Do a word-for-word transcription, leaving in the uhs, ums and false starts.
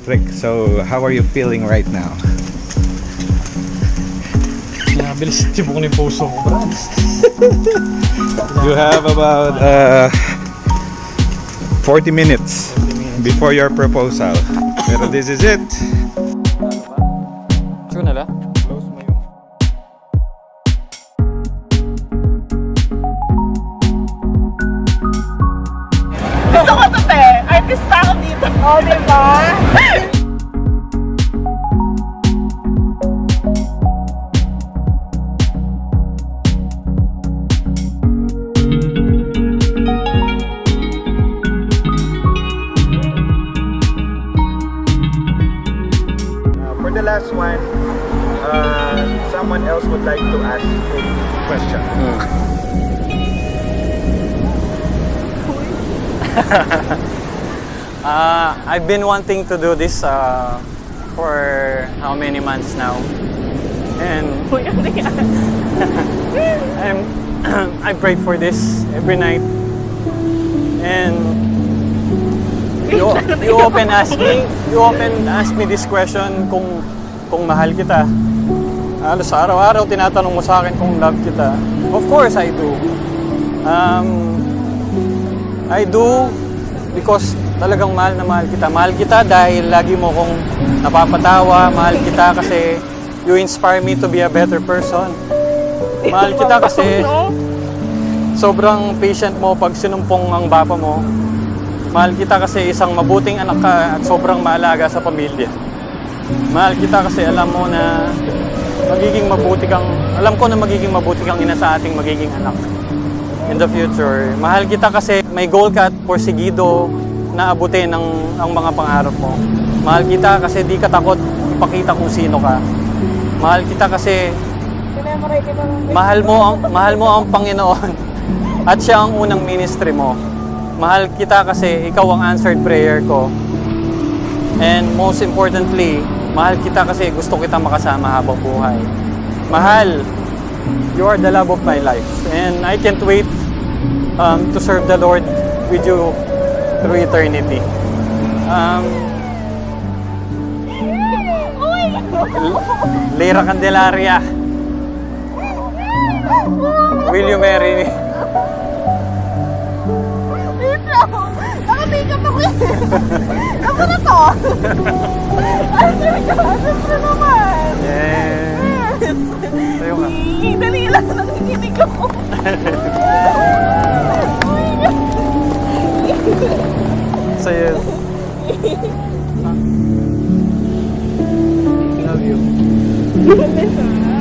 electric. So how are you feeling right now? Nabilis tibok ni puso ko, brad. You have about uh, forty minutes before your proposal. Pero this is it. Sure na la? Close mo yung... Gusto ko to, te. Artista ako dito. O, oh, diba? For the last one, uh, someone else would like to ask a question. Hmm. uh, I've been wanting to do this uh, for how many months now, and I'm I prayed for this every night, and you, you often ask me you often ask me this question kung kung mahal kita. Halos araw-araw tinatanong mo sa akin kung love kita. Of course I do. Um, I do because talagang mahal na mahal kita. Mahal kita dahil lagi mo kong napapatawa. Mahal kita kasi you inspire me to be a better person. Mahal kita kasi sobrang patient mo pag sinumpong ang bapa mo. Mahal kita kasi isang mabuting anak ka at sobrang maalaga sa pamilya. Mahal kita kasi alam mo na magiging mabuti kang, alam ko na magiging mabuti kang ina sa ating magiging anak in the future. Mahal kita kasi may goal ka at porsigido na abutin ang, ang mga pangarap mo. Mahal kita kasi di ka takot ipakita kung sino ka. Mahal kita kasi mahal mo ang, mahal mo ang Panginoon at siya ang unang ministry mo. Mahal kita kasi ikaw ang answered prayer ko. And most importantly, mahal kita kasi gusto kita makasama habang buhay. Mahal, you are the love of my life. And I can't wait um, to serve the Lord with you through eternity. Um, Lira Candelaria, will you marry me? Naka-makeup ako eh. Ako na to. Ay, siyempre naman. Yes. Tayo ka. Dali lang, nakikinig ako. Oh my God. So yes. Love you.